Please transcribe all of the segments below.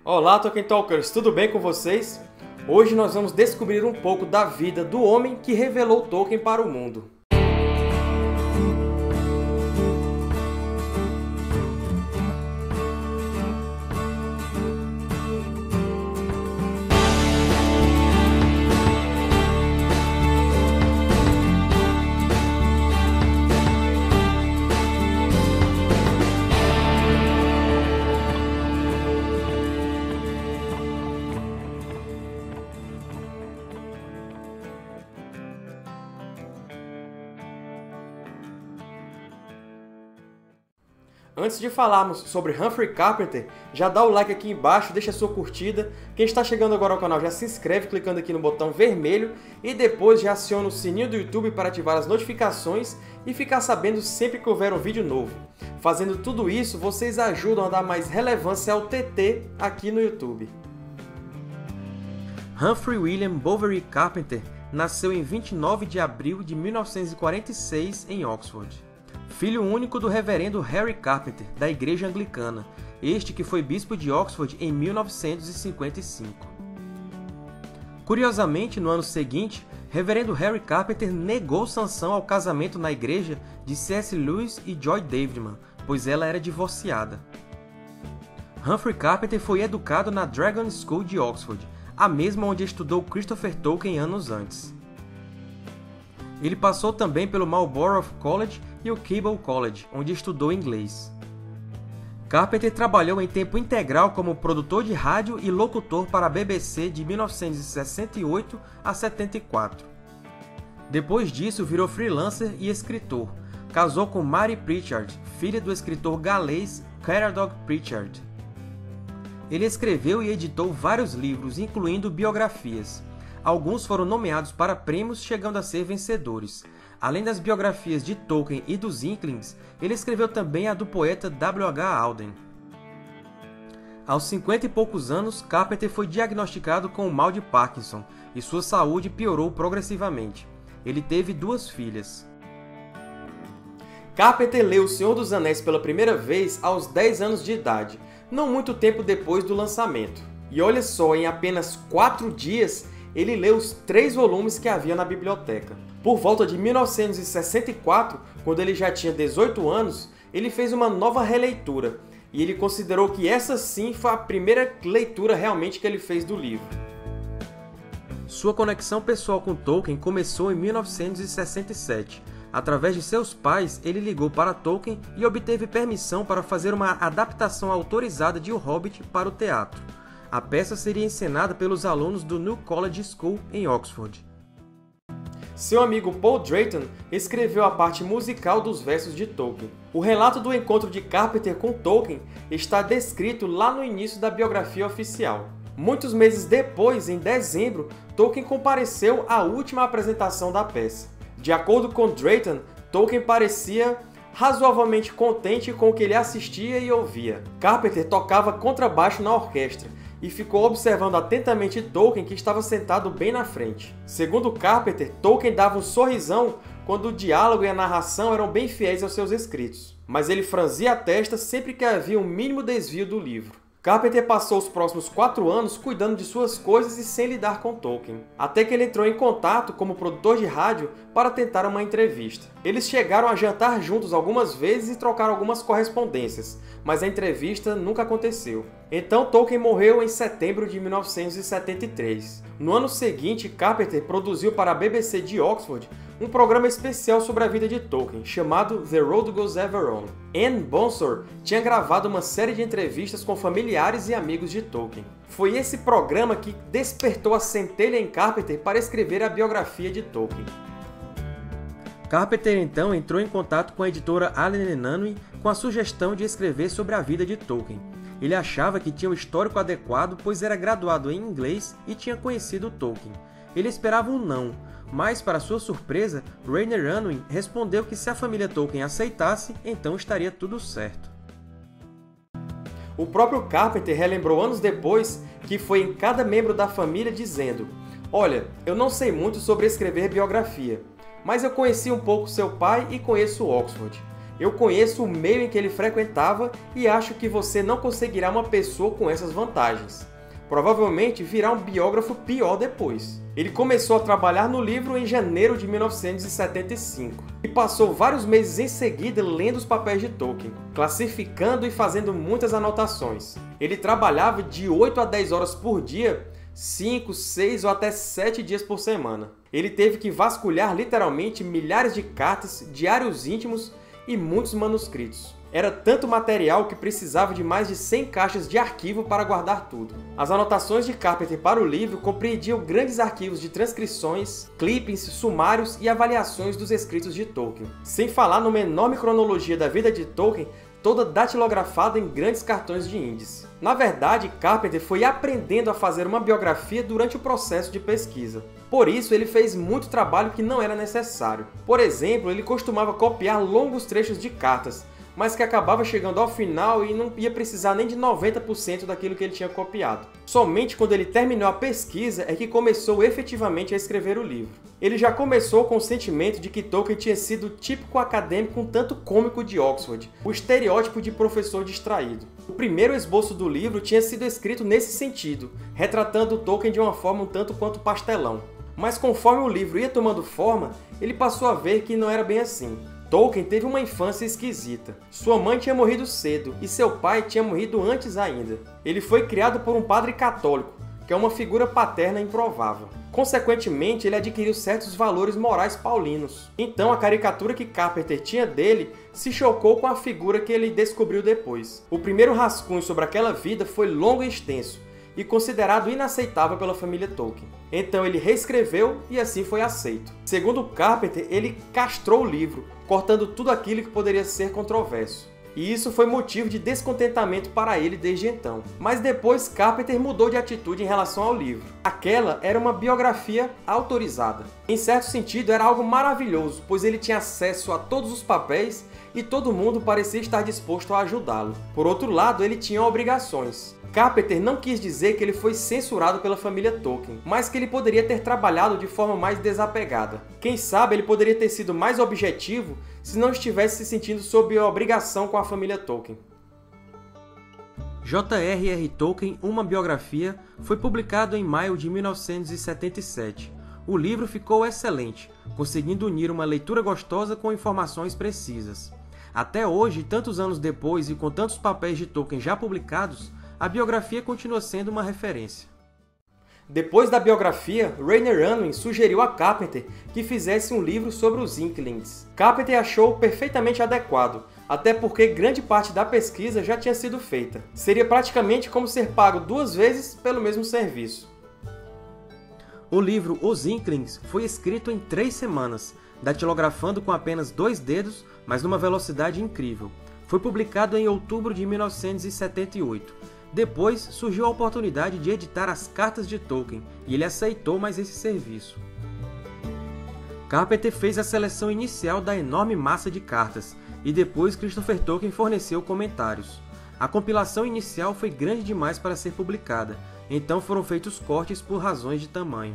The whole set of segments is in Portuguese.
Olá, Tolkien Talkers! Tudo bem com vocês? Hoje nós vamos descobrir um pouco da vida do homem que revelou Tolkien para o mundo. Antes de falarmos sobre Humphrey Carpenter, já dá o like aqui embaixo, deixa a sua curtida. Quem está chegando agora ao canal já se inscreve clicando aqui no botão vermelho e depois já aciona o sininho do YouTube para ativar as notificações e ficar sabendo sempre que houver um vídeo novo. Fazendo tudo isso, vocês ajudam a dar mais relevância ao TT aqui no YouTube. Humphrey William Bovary Carpenter nasceu em 29 de abril de 1946 em Oxford. Filho único do reverendo Harry Carpenter, da Igreja Anglicana, este que foi bispo de Oxford em 1955. Curiosamente, no ano seguinte, reverendo Harry Carpenter negou sanção ao casamento na igreja de C.S. Lewis e Joy Davidman, pois ela era divorciada. Humphrey Carpenter foi educado na Dragon School de Oxford, a mesma onde estudou Christopher Tolkien anos antes. Ele passou também pelo Marlborough College e o Keble College, onde estudou inglês. Carpenter trabalhou em tempo integral como produtor de rádio e locutor para a BBC de 1968 a 74. Depois disso, virou freelancer e escritor. Casou com Mary Pritchard, filha do escritor galês Caradog Pritchard. Ele escreveu e editou vários livros, incluindo biografias. Alguns foram nomeados para prêmios, chegando a ser vencedores. Além das biografias de Tolkien e dos Inklings, ele escreveu também a do poeta W.H. Auden. Aos 50 e poucos anos, Carpenter foi diagnosticado com o mal de Parkinson e sua saúde piorou progressivamente. Ele teve 2 filhas. Carpenter leu O Senhor dos Anéis pela primeira vez aos 10 anos de idade, não muito tempo depois do lançamento. E olha só, em apenas 4 dias, ele leu os 3 volumes que havia na biblioteca. Por volta de 1964, quando ele já tinha 18 anos, ele fez uma nova releitura, e ele considerou que essa sim foi a primeira leitura realmente que ele fez do livro. Sua conexão pessoal com Tolkien começou em 1967. Através de seus pais, ele ligou para Tolkien e obteve permissão para fazer uma adaptação autorizada de O Hobbit para o teatro. A peça seria encenada pelos alunos do New College School em Oxford. Seu amigo Paul Drayton escreveu a parte musical dos versos de Tolkien. O relato do encontro de Carpenter com Tolkien está descrito lá no início da biografia oficial. Muitos meses depois, em dezembro, Tolkien compareceu à última apresentação da peça. De acordo com Drayton, Tolkien parecia razoavelmente contente com o que ele assistia e ouvia. Carpenter tocava contrabaixo na orquestra e ficou observando atentamente Tolkien, que estava sentado bem na frente. Segundo Carpenter, Tolkien dava um sorrisão quando o diálogo e a narração eram bem fiéis aos seus escritos, mas ele franzia a testa sempre que havia um mínimo desvio do livro. Carpenter passou os próximos 4 anos cuidando de suas coisas e sem lidar com Tolkien, até que ele entrou em contato como produtor de rádio para tentar uma entrevista. Eles chegaram a jantar juntos algumas vezes e trocaram algumas correspondências, mas a entrevista nunca aconteceu. Então Tolkien morreu em setembro de 1973. No ano seguinte, Carpenter produziu para a BBC de Oxford um programa especial sobre a vida de Tolkien, chamado The Road Goes Ever On. Anne Bonsor tinha gravado uma série de entrevistas com familiares e amigos de Tolkien. Foi esse programa que despertou a centelha em Carpenter para escrever a biografia de Tolkien. Carpenter então entrou em contato com a editora Allen & Unwin com a sugestão de escrever sobre a vida de Tolkien. Ele achava que tinha um histórico adequado, pois era graduado em inglês e tinha conhecido Tolkien. Ele esperava um não, mas, para sua surpresa, Rainer Unwin respondeu que se a família Tolkien aceitasse, então estaria tudo certo. O próprio Carpenter relembrou anos depois que foi em cada membro da família dizendo: "Olha, eu não sei muito sobre escrever biografia, mas eu conheci um pouco seu pai e conheço Oxford. Eu conheço o meio em que ele frequentava e acho que você não conseguirá uma pessoa com essas vantagens. Provavelmente virá um biógrafo pior depois. Ele começou a trabalhar no livro em janeiro de 1975 e passou vários meses em seguida lendo os papéis de Tolkien, classificando e fazendo muitas anotações. Ele trabalhava de 8 a 10 horas por dia, 5, 6 ou até 7 dias por semana. Ele teve que vasculhar literalmente milhares de cartas, diários íntimos e muitos manuscritos. Era tanto material que precisava de mais de 100 caixas de arquivo para guardar tudo. As anotações de Carpenter para o livro compreendiam grandes arquivos de transcrições, clippings, sumários e avaliações dos escritos de Tolkien, sem falar numa enorme cronologia da vida de Tolkien, toda datilografada em grandes cartões de índice. Na verdade, Carpenter foi aprendendo a fazer uma biografia durante o processo de pesquisa. Por isso, ele fez muito trabalho que não era necessário. Por exemplo, ele costumava copiar longos trechos de cartas, mas que acabava chegando ao final e não ia precisar nem de 90% daquilo que ele tinha copiado. Somente quando ele terminou a pesquisa é que começou efetivamente a escrever o livro. Ele já começou com o sentimento de que Tolkien tinha sido o típico acadêmico um tanto cômico de Oxford, o estereótipo de professor distraído. O primeiro esboço do livro tinha sido escrito nesse sentido, retratando Tolkien de uma forma um tanto quanto pastelão. Mas conforme o livro ia tomando forma, ele passou a ver que não era bem assim. Tolkien teve uma infância esquisita. Sua mãe tinha morrido cedo e seu pai tinha morrido antes ainda. Ele foi criado por um padre católico, que é uma figura paterna improvável. Consequentemente, ele adquiriu certos valores morais paulinos. Então, a caricatura que Carpenter tinha dele se chocou com a figura que ele descobriu depois. O primeiro rascunho sobre aquela vida foi longo e extenso, e considerado inaceitável pela família Tolkien. Então ele reescreveu e assim foi aceito. Segundo Carpenter, ele castrou o livro, cortando tudo aquilo que poderia ser controverso. E isso foi motivo de descontentamento para ele desde então. Mas depois Carpenter mudou de atitude em relação ao livro. Aquela era uma biografia autorizada. Em certo sentido, era algo maravilhoso, pois ele tinha acesso a todos os papéis e todo mundo parecia estar disposto a ajudá-lo. Por outro lado, ele tinha obrigações. Carpenter não quis dizer que ele foi censurado pela família Tolkien, mas que ele poderia ter trabalhado de forma mais desapegada. Quem sabe ele poderia ter sido mais objetivo se não estivesse se sentindo sob obrigação com a família Tolkien. J.R.R. Tolkien, uma biografia, foi publicado em maio de 1977. O livro ficou excelente, conseguindo unir uma leitura gostosa com informações precisas. Até hoje, tantos anos depois e com tantos papéis de Tolkien já publicados, a biografia continua sendo uma referência. Depois da biografia, Rainer Unwin sugeriu a Carpenter que fizesse um livro sobre os Inklings. Carpenter achou perfeitamente adequado, até porque grande parte da pesquisa já tinha sido feita. Seria praticamente como ser pago 2 vezes pelo mesmo serviço. O livro Os Inklings foi escrito em 3 semanas, datilografando com apenas 2 dedos, mas numa velocidade incrível. Foi publicado em outubro de 1978. Depois, surgiu a oportunidade de editar as cartas de Tolkien, e ele aceitou mais esse serviço. Carpenter fez a seleção inicial da enorme massa de cartas, e depois Christopher Tolkien forneceu comentários. A compilação inicial foi grande demais para ser publicada, então foram feitos cortes por razões de tamanho.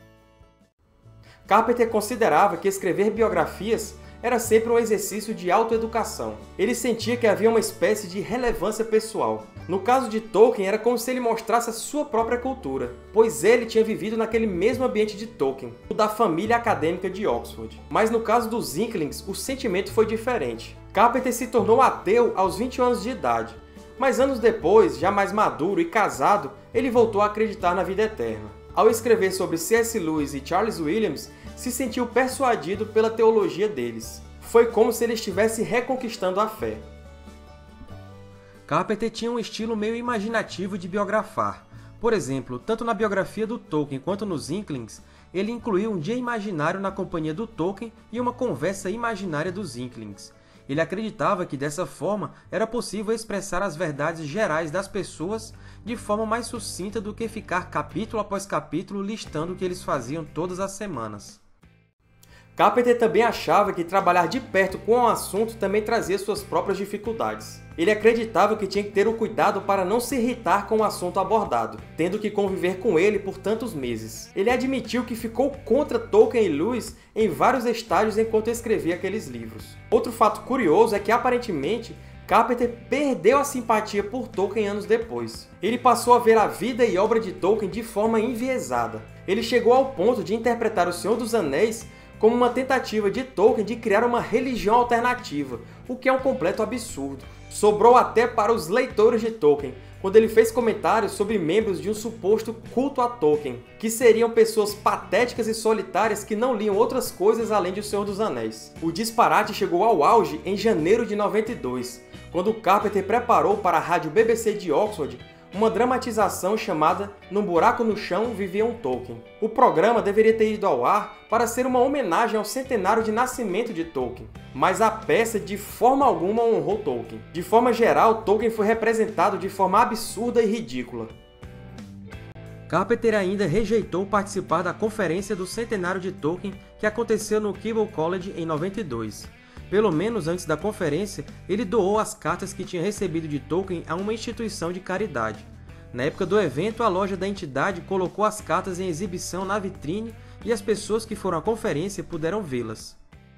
Carpenter considerava que escrever biografias era sempre um exercício de autoeducação. Ele sentia que havia uma espécie de relevância pessoal. No caso de Tolkien, era como se ele mostrasse a sua própria cultura, pois ele tinha vivido naquele mesmo ambiente de Tolkien, o da família acadêmica de Oxford. Mas no caso dos Inklings, o sentimento foi diferente. Carpenter se tornou ateu aos 20 anos de idade, mas anos depois, já mais maduro e casado, ele voltou a acreditar na vida eterna. Ao escrever sobre C.S. Lewis e Charles Williams, se sentiu persuadido pela teologia deles. Foi como se ele estivesse reconquistando a fé. Carpenter tinha um estilo meio imaginativo de biografar. Por exemplo, tanto na biografia do Tolkien quanto nos Inklings, ele incluiu um dia imaginário na companhia do Tolkien e uma conversa imaginária dos Inklings. Ele acreditava que dessa forma era possível expressar as verdades gerais das pessoas de forma mais sucinta do que ficar capítulo após capítulo listando o que eles faziam todas as semanas. Carpenter também achava que trabalhar de perto com o assunto também trazia suas próprias dificuldades. Ele acreditava que tinha que ter o cuidado para não se irritar com o assunto abordado, tendo que conviver com ele por tantos meses. Ele admitiu que ficou contra Tolkien e Lewis em vários estágios enquanto escrevia aqueles livros. Outro fato curioso é que, aparentemente, Carpenter perdeu a simpatia por Tolkien anos depois. Ele passou a ver a vida e obra de Tolkien de forma enviesada. Ele chegou ao ponto de interpretar O Senhor dos Anéis como uma tentativa de Tolkien de criar uma religião alternativa, o que é um completo absurdo. Sobrou até para os leitores de Tolkien, quando ele fez comentários sobre membros de um suposto culto a Tolkien, que seriam pessoas patéticas e solitárias que não liam outras coisas além de O Senhor dos Anéis. O disparate chegou ao auge em janeiro de 92, quando Carpenter preparou para a rádio BBC de Oxford uma dramatização chamada Num Buraco no Chão Vivia um Tolkien. O programa deveria ter ido ao ar para ser uma homenagem ao centenário de nascimento de Tolkien, mas a peça de forma alguma honrou Tolkien. De forma geral, Tolkien foi representado de forma absurda e ridícula. Carpenter ainda rejeitou participar da conferência do centenário de Tolkien que aconteceu no Keble College em 92. Pelo menos antes da conferência, ele doou as cartas que tinha recebido de Tolkien a uma instituição de caridade. Na época do evento, a loja da entidade colocou as cartas em exibição na vitrine e as pessoas que foram à conferência puderam vê-las.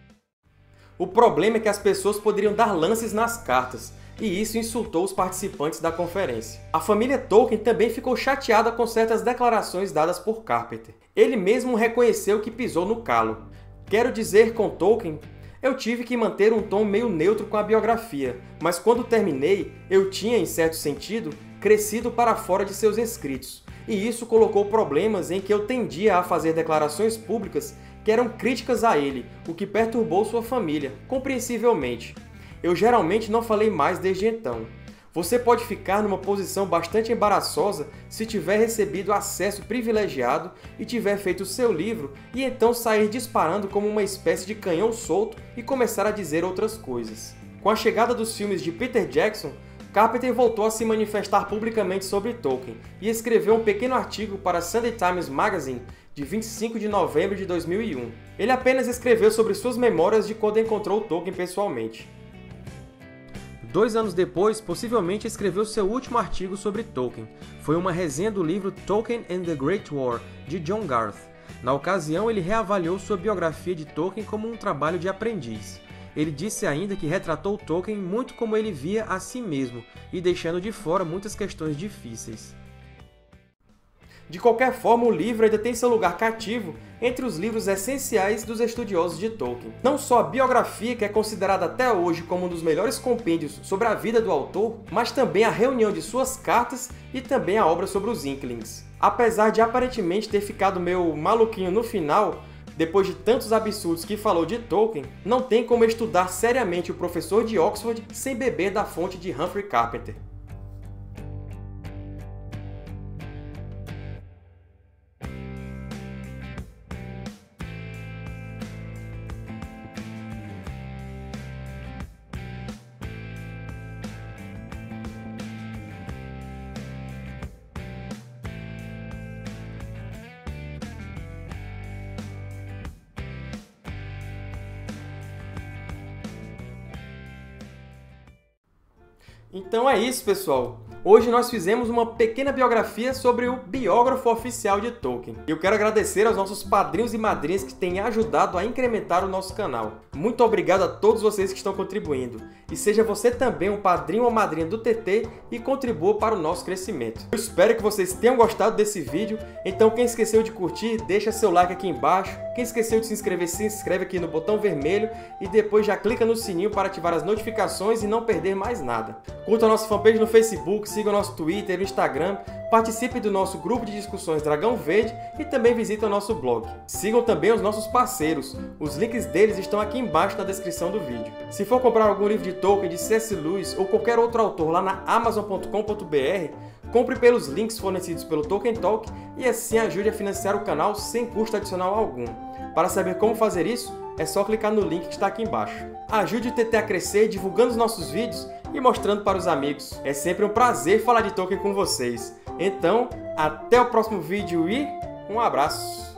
O problema é que as pessoas poderiam dar lances nas cartas, e isso insultou os participantes da conferência. A família Tolkien também ficou chateada com certas declarações dadas por Carpenter. Ele mesmo reconheceu que pisou no calo. Quero dizer, com Tolkien, eu tive que manter um tom meio neutro com a biografia, mas quando terminei, eu tinha, em certo sentido, crescido para fora de seus escritos, e isso colocou problemas em que eu tendia a fazer declarações públicas que eram críticas a ele, o que perturbou sua família, compreensivelmente. Eu geralmente não falei mais desde então. Você pode ficar numa posição bastante embaraçosa se tiver recebido acesso privilegiado e tiver feito seu livro e então sair disparando como uma espécie de canhão solto e começar a dizer outras coisas. Com a chegada dos filmes de Peter Jackson, Carpenter voltou a se manifestar publicamente sobre Tolkien e escreveu um pequeno artigo para Sunday Times Magazine de 25 de novembro de 2001. Ele apenas escreveu sobre suas memórias de quando encontrou Tolkien pessoalmente. 2 anos depois, possivelmente escreveu seu último artigo sobre Tolkien. Foi uma resenha do livro Tolkien and the Great War, de John Garth. Na ocasião, ele reavaliou sua biografia de Tolkien como um trabalho de aprendiz. Ele disse ainda que retratou Tolkien muito como ele via a si mesmo, e deixando de fora muitas questões difíceis. De qualquer forma, o livro ainda tem seu lugar cativo entre os livros essenciais dos estudiosos de Tolkien. Não só a biografia, que é considerada até hoje como um dos melhores compêndios sobre a vida do autor, mas também a reunião de suas cartas e também a obra sobre os Inklings. Apesar de aparentemente ter ficado meio maluquinho no final, depois de tantos absurdos que falou de Tolkien, não tem como estudar seriamente o professor de Oxford sem beber da fonte de Humphrey Carpenter. Então é isso, pessoal! Hoje nós fizemos uma pequena biografia sobre o biógrafo oficial de Tolkien. Eu quero agradecer aos nossos padrinhos e madrinhas que têm ajudado a incrementar o nosso canal. Muito obrigado a todos vocês que estão contribuindo. E seja você também um padrinho ou madrinha do TT e contribua para o nosso crescimento. Eu espero que vocês tenham gostado desse vídeo, então quem esqueceu de curtir, deixa seu like aqui embaixo. Quem esqueceu de se inscreve aqui no botão vermelho e depois já clica no sininho para ativar as notificações e não perder mais nada. Curta a nossa fanpage no Facebook, siga o nosso Twitter e o Instagram, participe do nosso grupo de discussões Dragão Verde e também visite o nosso blog. Sigam também os nossos parceiros, os links deles estão aqui embaixo na descrição do vídeo. Se for comprar algum livro de Tolkien, de C.S. Lewis ou qualquer outro autor lá na Amazon.com.br, compre pelos links fornecidos pelo Tolkien Talk e assim ajude a financiar o canal sem custo adicional algum. Para saber como fazer isso, é só clicar no link que está aqui embaixo. Ajude o TT a crescer divulgando os nossos vídeos e mostrando para os amigos. É sempre um prazer falar de Tolkien com vocês. Então, até o próximo vídeo e um abraço!